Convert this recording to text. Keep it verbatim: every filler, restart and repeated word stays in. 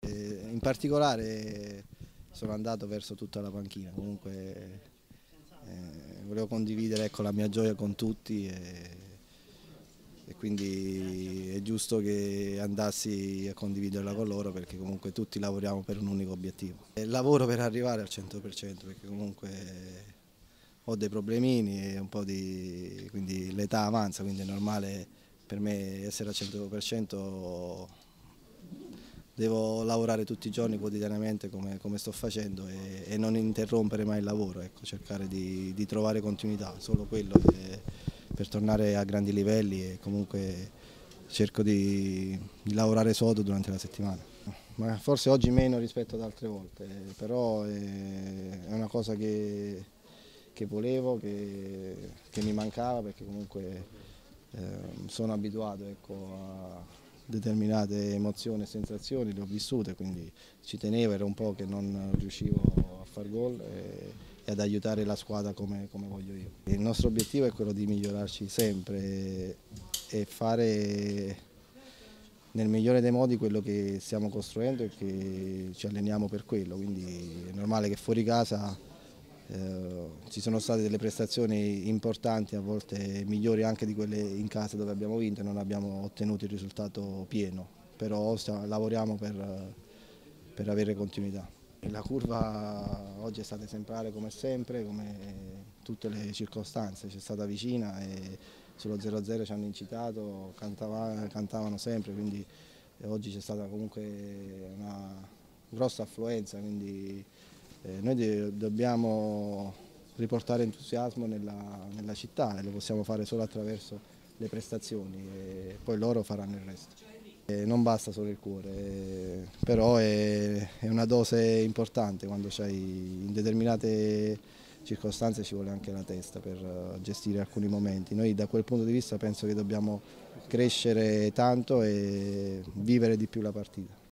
In particolare sono andato verso tutta la panchina, comunque eh, volevo condividere, ecco, la mia gioia con tutti e, e quindi è giusto che andassi a condividerla con loro perché comunque tutti lavoriamo per un unico obiettivo. E lavoro per arrivare al cento per cento perché comunque ho dei problemini e un po' di, quindi l'età avanza, quindi è normale per me essere al cento per cento. Devo lavorare tutti i giorni quotidianamente come, come sto facendo e, e non interrompere mai il lavoro, ecco, cercare di, di trovare continuità, solo quello che, per tornare a grandi livelli e comunque cerco di, di lavorare sodo durante la settimana. Ma forse oggi meno rispetto ad altre volte, però è, è una cosa che, che volevo, che, che mi mancava perché comunque eh, sono abituato, ecco, a determinate emozioni e sensazioni, le ho vissute, quindi ci tenevo, era un po' che non riuscivo a far gol e, e ad aiutare la squadra come, come voglio io. Il nostro obiettivo è quello di migliorarci sempre e, e fare nel migliore dei modi quello che stiamo costruendo e che ci alleniamo per quello, quindi è normale che fuori casa eh, ci sono state delle prestazioni importanti, a volte migliori anche di quelle in casa dove abbiamo vinto e non abbiamo ottenuto il risultato pieno, però stiamo, lavoriamo per, per avere continuità. La curva oggi è stata esemplare come sempre, come tutte le circostanze, c'è stata vicina e sullo zero a zero ci hanno incitato, cantava, cantavano sempre, quindi oggi c'è stata comunque una grossa affluenza, quindi eh, noi dobbiamo riportare entusiasmo nella, nella città e lo possiamo fare solo attraverso le prestazioni e poi loro faranno il resto. E non basta solo il cuore, eh, però è, è una dose importante quando c'hai in determinate circostanze ci vuole anche la testa per gestire alcuni momenti. Noi da quel punto di vista penso che dobbiamo crescere tanto e vivere di più la partita.